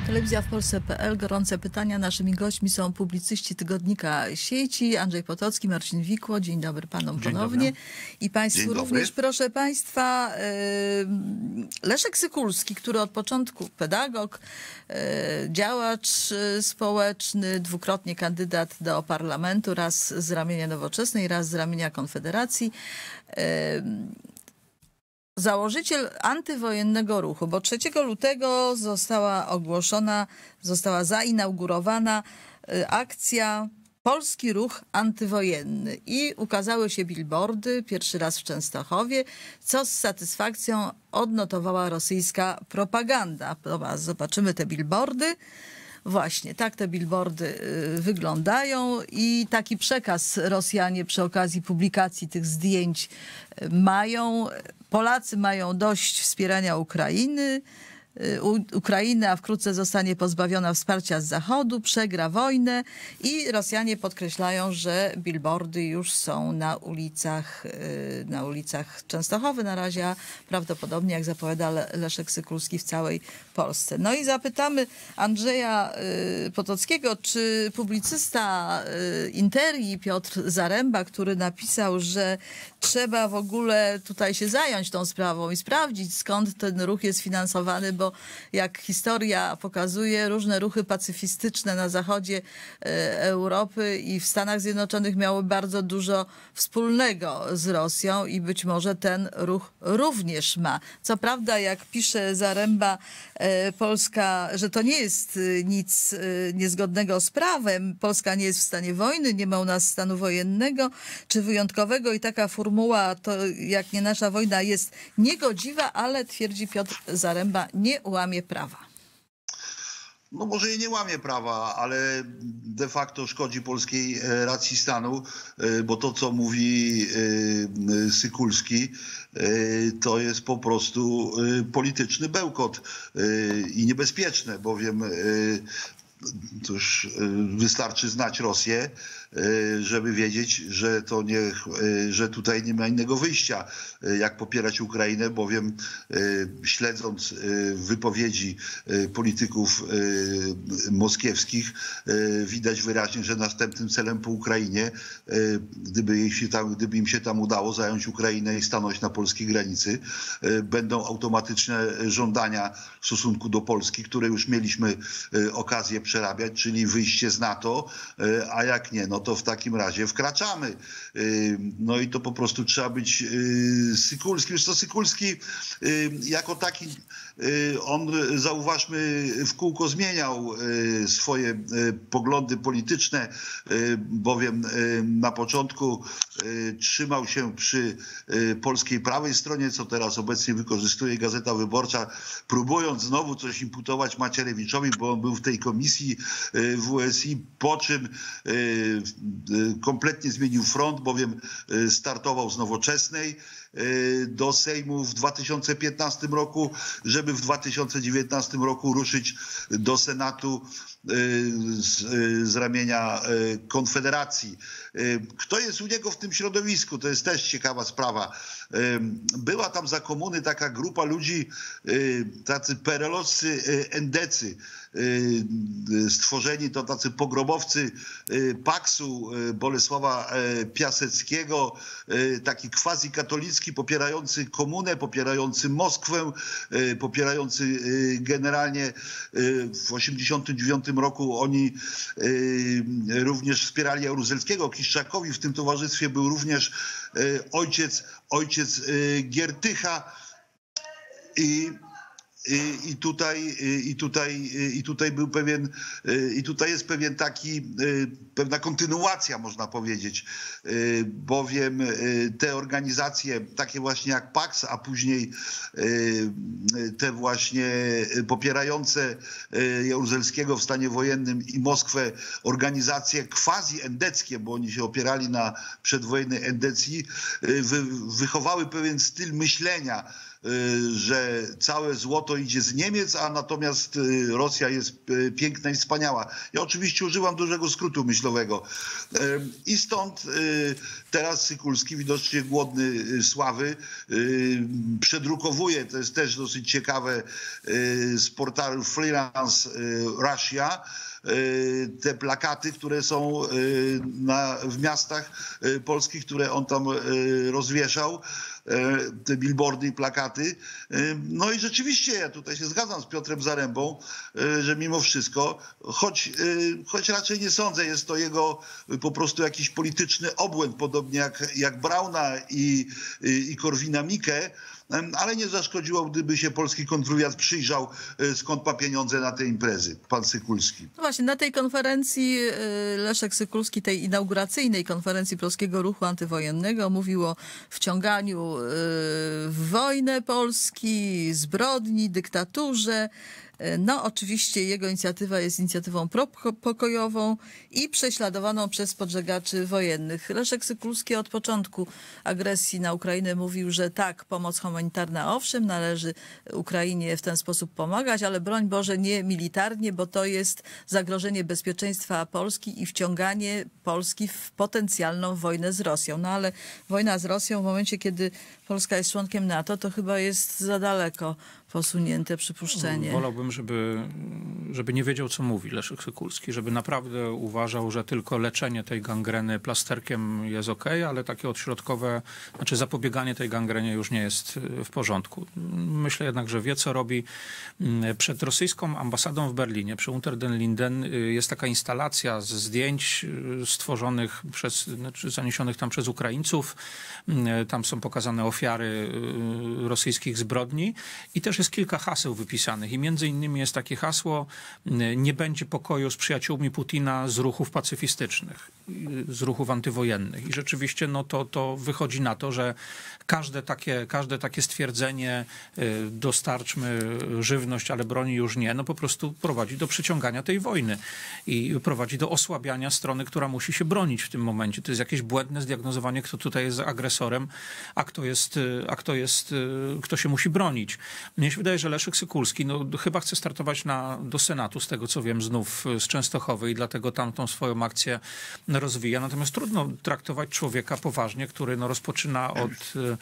Telewizja w Polsce.pl. Gorące pytania. Naszymi gośćmi są publicyści tygodnika Sieci, Andrzej Potocki, Marcin Wikło. Dzień dobry panom ponownie. I państwu również. Proszę państwa, Leszek Sykulski, który od początku pedagog, działacz społeczny, dwukrotnie kandydat do parlamentu, raz z ramienia Nowoczesnej, raz z ramienia Konfederacji. Założyciel antywojennego ruchu, bo 3 lutego została zainaugurowana akcja Polski Ruch Antywojenny i ukazały się billboardy, pierwszy raz w Częstochowie, co z satysfakcją odnotowała rosyjska propaganda. Zobaczymy te billboardy. Właśnie, tak te billboardy wyglądają i taki przekaz Rosjanie przy okazji publikacji tych zdjęć mają. Polacy mają dość wspierania Ukrainy, a wkrótce zostanie pozbawiona wsparcia z Zachodu, przegra wojnę i Rosjanie podkreślają, że billboardy już są na ulicach Częstochowy na razie, a prawdopodobnie, jak zapowiada Leszek Sykulski, w całej Polsce. No i zapytamy Andrzeja Potockiego, czy publicysta Interii Piotr Zaręba, który napisał, że trzeba w ogóle tutaj się zająć tą sprawą i sprawdzić, skąd ten ruch jest finansowany, bo jak historia pokazuje, różne ruchy pacyfistyczne na zachodzie Europy i w Stanach Zjednoczonych miały bardzo dużo wspólnego z Rosją i być może ten ruch również ma. Co prawda, jak pisze Zaręba, Polska, że to nie jest nic niezgodnego z prawem. Polska nie jest w stanie wojny, nie ma u nas stanu wojennego czy wyjątkowego i taka formuła, to jak nie nasza wojna, jest niegodziwa, ale twierdzi Piotr Zaręba, nie łamie prawa. No może i nie łamie prawa, ale de facto szkodzi polskiej racji stanu, bo to, co mówi Sykulski, to jest po prostu polityczny bełkot i niebezpieczne, bowiem cóż, wystarczy znać Rosję, żeby wiedzieć, że tutaj nie ma innego wyjścia, jak popierać Ukrainę, bowiem śledząc wypowiedzi polityków moskiewskich, widać wyraźnie, że następnym celem po Ukrainie, gdyby im się tam udało zająć Ukrainę i stanąć na polskiej granicy, będą automatyczne żądania w stosunku do Polski, które już mieliśmy okazję przerabiać, czyli wyjście z NATO, a jak nie, no to w takim razie wkraczamy. No i to po prostu trzeba być Sykulskim. Wiesz co, Sykulski jako taki, on, zauważmy, w kółko zmieniał swoje poglądy polityczne, bowiem na początku trzymał się przy polskiej prawej stronie, co teraz obecnie wykorzystuje Gazeta Wyborcza, próbując znowu coś imputować Macierewiczowi, bo on był w tej komisji WSI, po czym kompletnie zmienił front, bowiem startował z Nowoczesnej do Sejmu w 2015 roku, żeby w 2019 roku ruszyć do Senatu z ramienia Konfederacji. Kto jest u niego w tym środowisku? To jest też ciekawa sprawa. Była tam za komuny taka grupa ludzi, tacy perelowscy endecy, stworzeni to tacy pogrobowcy Paksu Bolesława Piaseckiego, taki quasi-katolicki, popierający komunę, popierający Moskwę, popierający generalnie w 1989 roku oni również wspierali Jaruzelskiego, Kiszczakowi. W tym towarzystwie był również ojciec Giertycha i tutaj był tutaj jest pewna kontynuacja, można powiedzieć, bowiem te organizacje takie właśnie jak PAX, a później te właśnie popierające Jaruzelskiego w stanie wojennym i Moskwę organizacje quasi-endeckie, bo oni się opierali na przedwojennej endecji, wychowały pewien styl myślenia że całe złoto idzie z Niemiec, a natomiast Rosja jest piękna i wspaniała. Ja oczywiście używam dużego skrótu myślowego. I stąd teraz Sykulski, widocznie głodny sławy, przedrukowuje, to jest też dosyć ciekawe, z portalu Freelance Russia, te plakaty, które są w miastach polskich, które on tam rozwieszał, te billboardy i plakaty. No i rzeczywiście ja tutaj się zgadzam z Piotrem Zarembą, że mimo wszystko, choć raczej nie sądzę, jest to jego po prostu jakiś polityczny obłęd, podobnie jak Brauna i Korwina-Mikke, ale nie zaszkodziło, gdyby się polski kontrwywiad przyjrzał, skąd ma pieniądze na te imprezy, pan Sykulski. No właśnie, na tej konferencji Leszek Sykulski, tej inauguracyjnej konferencji Polskiego Ruchu Antywojennego, mówił o wciąganiu w wojnę Polski, zbrodni, dyktaturze. No oczywiście jego inicjatywa jest inicjatywą pokojową i prześladowaną przez podżegaczy wojennych. Leszek Sykulski od początku agresji na Ukrainę mówił, że tak, pomoc humanitarna owszem, należy Ukrainie w ten sposób pomagać, ale broń Boże nie militarnie, bo to jest zagrożenie bezpieczeństwa Polski i wciąganie Polski w potencjalną wojnę z Rosją. No ale wojna z Rosją w momencie, kiedy Polska jest członkiem NATO, to chyba jest za daleko posunięte przypuszczenie. Wolałbym, żeby nie wiedział, co mówi Leszek Sykulski, żeby naprawdę uważał, że tylko leczenie tej gangreny plasterkiem jest okej, ale takie odśrodkowe, znaczy zapobieganie tej gangrenie już nie jest w porządku. Myślę jednak, że wie, co robi. Przed rosyjską ambasadą w Berlinie, przy Unter den Linden, jest taka instalacja z zdjęć stworzonych zaniesionych tam przez Ukraińców. Tam są pokazane ofiary rosyjskich zbrodni i też jest kilka haseł wypisanych i między innymi jest takie hasło: nie będzie pokoju z przyjaciółmi Putina z ruchów pacyfistycznych, z ruchów antywojennych. I rzeczywiście no to wychodzi na to, że każde takie stwierdzenie, dostarczmy żywność, ale broni już nie, no po prostu prowadzi do przeciągania tej wojny i prowadzi do osłabiania strony, która musi się bronić w tym momencie. To jest jakieś błędne zdiagnozowanie, kto tutaj jest agresorem, kto się musi bronić. Mnie się wydaje, że Leszek Sykulski chyba chce startować do Senatu, z tego co wiem, znów z Częstochowy i dlatego tam tą swoją akcję rozwija. Natomiast trudno traktować człowieka poważnie, który rozpoczyna od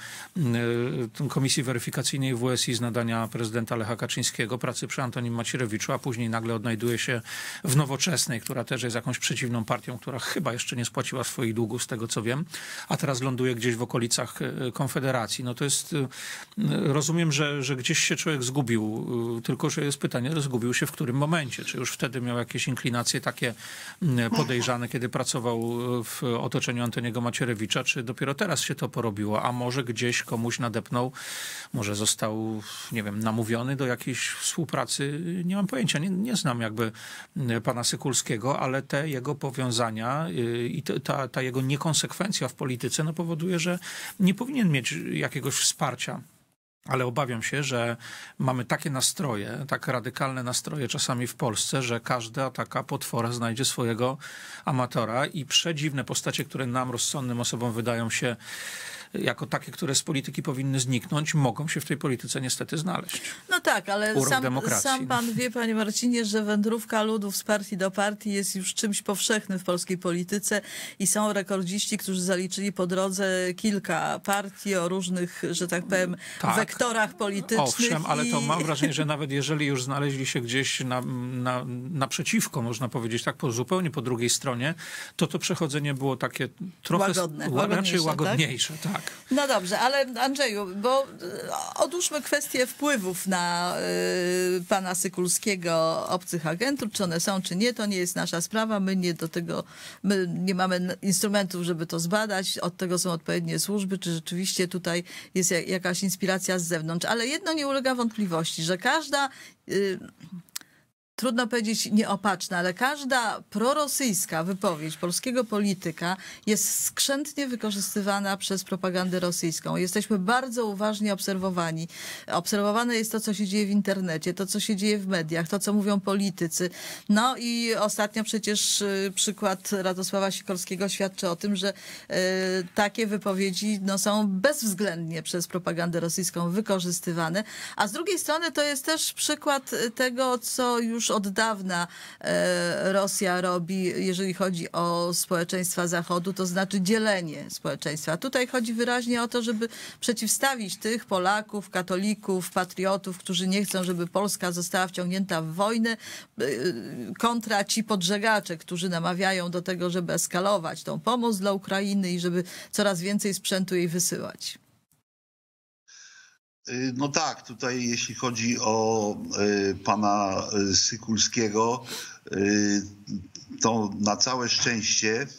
Komisji Weryfikacyjnej WSI z nadania prezydenta Lecha Kaczyńskiego, pracy przy Antonim Macierewiczu, a później nagle odnajduje się w Nowoczesnej, która też jest jakąś przeciwną partią, która chyba jeszcze nie spłaciła swoich długów, z tego co wiem, a teraz ląduje gdzieś w okolicach Konfederacji. No to jest, rozumiem, że gdzieś się człowiek zgubił, tylko że jest pytanie, zgubił się w którym momencie? Czy już wtedy miał jakieś inklinacje takie podejrzane, kiedy pracował w otoczeniu Antoniego Macierewicza, czy dopiero teraz się to porobiło? A może gdzieś komuś nadepnął, może został, nie wiem, namówiony do jakiejś współpracy? Nie mam pojęcia, nie znam jakby pana Sykulskiego, ale te jego powiązania i ta jego niekonsekwencja w polityce powoduje, że nie powinien mieć jakiegoś wsparcia. Ale obawiam się, że mamy takie nastroje, tak radykalne nastroje czasami w Polsce, że każda taka potwora znajdzie swojego amatora i przedziwne postacie, które nam, rozsądnym osobom, wydają się jako takie, które z polityki powinny zniknąć, mogą się w tej polityce niestety znaleźć. No tak, ale sam pan wie, panie Marcinie, że wędrówka ludów z partii do partii jest już czymś powszechnym w polskiej polityce i są rekordziści, którzy zaliczyli po drodze kilka partii o różnych, że tak powiem, wektorach politycznych. Owszem, ale to mam wrażenie, że nawet jeżeli już znaleźli się gdzieś naprzeciwko, można powiedzieć, tak zupełnie po drugiej stronie, to przechodzenie było takie trochę raczej łagodniejsze. Tak? Tak. No dobrze, ale Andrzeju, bo odłóżmy kwestię wpływów na pana Sykulskiego obcych agentów, czy one są, czy nie, to nie jest nasza sprawa, my nie mamy instrumentów, żeby to zbadać, od tego są odpowiednie służby, czy rzeczywiście tutaj jest jakaś inspiracja z zewnątrz, ale jedno nie ulega wątpliwości, że każda trudno powiedzieć nieopatrzna, ale każda prorosyjska wypowiedź polskiego polityka jest skrzętnie wykorzystywana przez propagandę rosyjską. Jesteśmy bardzo uważnie obserwowani. Obserwowane jest to, co się dzieje w internecie, to, co się dzieje w mediach, to, co mówią politycy. No i ostatnio przecież przykład Radosława Sikorskiego świadczy o tym, że takie wypowiedzi są bezwzględnie przez propagandę rosyjską wykorzystywane. A z drugiej strony to jest też przykład tego, co już od dawna Rosja robi, jeżeli chodzi o społeczeństwa Zachodu, to znaczy dzielenie społeczeństwa. Tutaj chodzi wyraźnie o to, żeby przeciwstawić tych Polaków, katolików, patriotów, którzy nie chcą, żeby Polska została wciągnięta w wojnę, kontra ci podżegacze, którzy namawiają do tego, żeby eskalować tą pomoc dla Ukrainy i żeby coraz więcej sprzętu jej wysyłać. No tak, tutaj jeśli chodzi o pana Sykulskiego, to na całe szczęście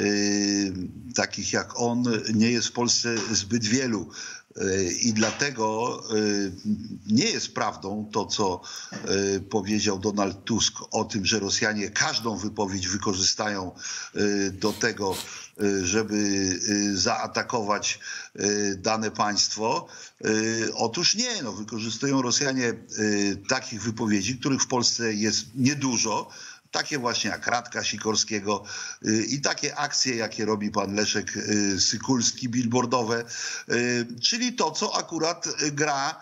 takich jak on nie jest w Polsce zbyt wielu. I dlatego nie jest prawdą to, co powiedział Donald Tusk o tym, że Rosjanie każdą wypowiedź wykorzystają do tego, żeby zaatakować dane państwo. Otóż nie, no, wykorzystują Rosjanie takich wypowiedzi, których w Polsce jest niedużo. Takie właśnie jak Radka Sikorskiego i takie akcje, jakie robi pan Leszek Sykulski, billboardowe, czyli to, co akurat gra,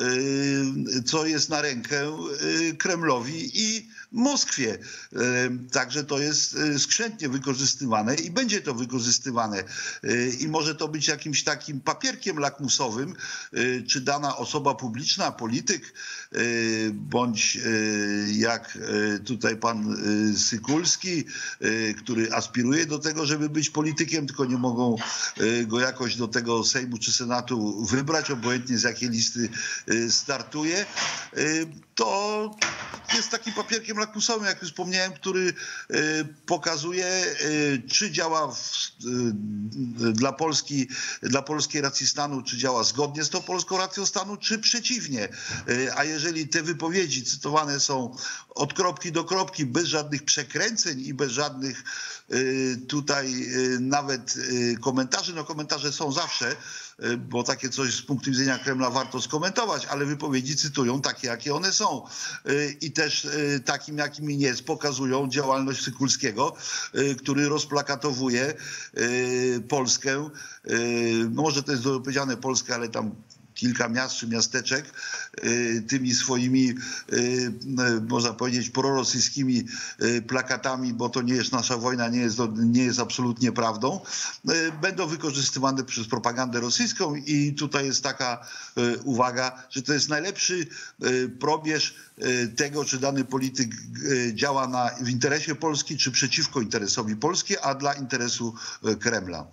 co jest na rękę Kremlowi i Moskwie. Także to jest skrzętnie wykorzystywane i będzie to wykorzystywane. I może to być jakimś takim papierkiem lakmusowym, czy dana osoba publiczna, polityk, bądź jak tutaj pan Sykulski, który aspiruje do tego, żeby być politykiem, tylko nie mogą go jakoś do tego Sejmu czy Senatu wybrać, obojętnie z jakiej listy startuje, to jest takim papierkiem lakmusowym, jak już wspomniałem, który pokazuje, czy działa dla Polski, dla polskiej racji stanu, czy działa zgodnie z tą polską racją stanu, czy przeciwnie. A jeżeli te wypowiedzi cytowane są od kropki do kropki, bez żadnych przekręceń i bez żadnych tutaj nawet komentarzy, no komentarze są zawsze, bo takie coś z punktu widzenia Kremla warto skomentować, ale wypowiedzi cytują takie, jakie one są. I też takim, jakimi nie jest, pokazują działalność Sykulskiego, który rozplakatowuje Polskę. No może to jest dobrze powiedziane Polskę, ale tam kilka miast czy miasteczek tymi swoimi, można powiedzieć, prorosyjskimi plakatami, bo to nie jest nasza wojna, nie jest absolutnie prawdą, będą wykorzystywane przez propagandę rosyjską i tutaj jest taka uwaga, że to jest najlepszy probierz tego, czy dany polityk działa w interesie Polski, czy przeciwko interesowi Polski, a dla interesu Kremla.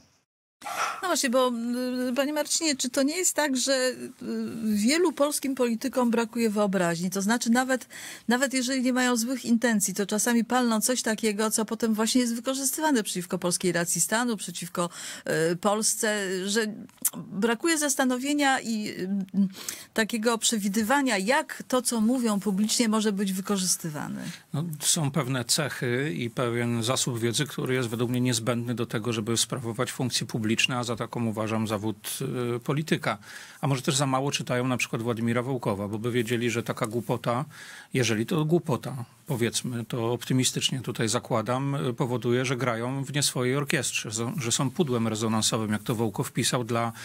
No właśnie, bo panie Marcinie, czy to nie jest tak, że wielu polskim politykom brakuje wyobraźni? To znaczy nawet jeżeli nie mają złych intencji, to czasami palną coś takiego, co potem właśnie jest wykorzystywane przeciwko polskiej racji stanu, przeciwko Polsce, że brakuje zastanowienia i takiego przewidywania, jak to, co mówią publicznie, może być wykorzystywane. No, są pewne cechy i pewien zasób wiedzy, który jest według mnie niezbędny do tego, żeby sprawować funkcje publiczne, a za taką uważam zawód polityka. A może też za mało czytają na przykład Władimira Wołkowa, bo by wiedzieli, że taka głupota, jeżeli to głupota, powiedzmy, to optymistycznie tutaj zakładam, powoduje, że grają w nie swojej orkiestrze, że są pudłem rezonansowym, jak to Wołkow pisał,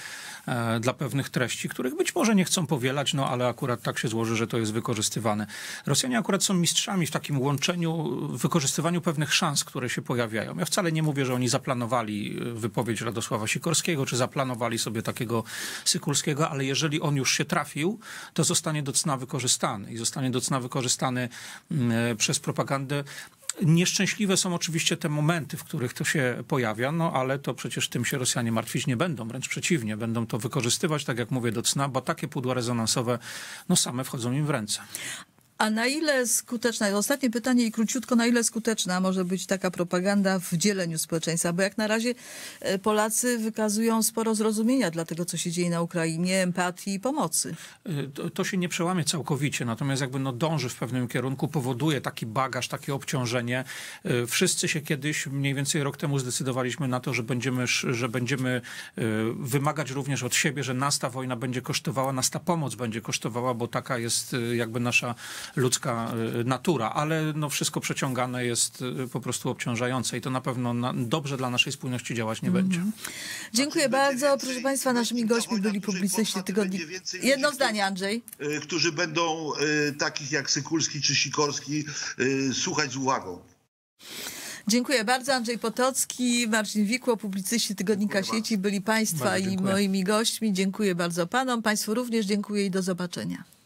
dla pewnych treści, których być może nie chcą powielać, no ale akurat tak się złoży, że to jest wykorzystywane. Rosjanie akurat są mistrzami w takim łączeniu, wykorzystywaniu pewnych szans, które się pojawiają. Ja wcale nie mówię, że oni zaplanowali wypowiedź Radosława Sikorskiego, czy zaplanowali sobie takiego Sykulskiego, ale jeżeli on już się trafił, to zostanie do cna wykorzystany i zostanie do cna wykorzystany przez propagandę. Nieszczęśliwe są oczywiście te momenty, w których to się pojawia, no ale to przecież tym się Rosjanie martwić nie będą, wręcz przeciwnie, będą to wykorzystywać, tak jak mówię, do cna, bo takie pudła rezonansowe no same wchodzą im w ręce. A na ile skuteczna, ostatnie pytanie i króciutko, na ile skuteczna może być taka propaganda w dzieleniu społeczeństwa? Bo jak na razie Polacy wykazują sporo zrozumienia dla tego, co się dzieje na Ukrainie, empatii i pomocy. To się nie przełamie całkowicie, natomiast jakby dąży w pewnym kierunku, powoduje taki bagaż, takie obciążenie. Wszyscy się kiedyś, mniej więcej rok temu zdecydowaliśmy na to, że będziemy wymagać również od siebie, że nas ta wojna będzie kosztowała, nas ta pomoc będzie kosztowała, bo taka jest jakby nasza ludzka natura, ale wszystko przeciągane jest po prostu obciążające i to na pewno dobrze dla naszej spójności działać nie będzie. Dziękuję bardzo. Proszę Państwa, naszymi gośćmi byli publicyści tygodnika. Jedno zdanie, Andrzej. Którzy będą takich jak Sykulski czy Sikorski słuchać z uwagą. Dziękuję bardzo. Andrzej Potocki, Marcin Wikło, publicyści Tygodnika Sieci byli Państwa i moimi gośćmi. Dziękuję bardzo Panom. Państwu również dziękuję i do zobaczenia.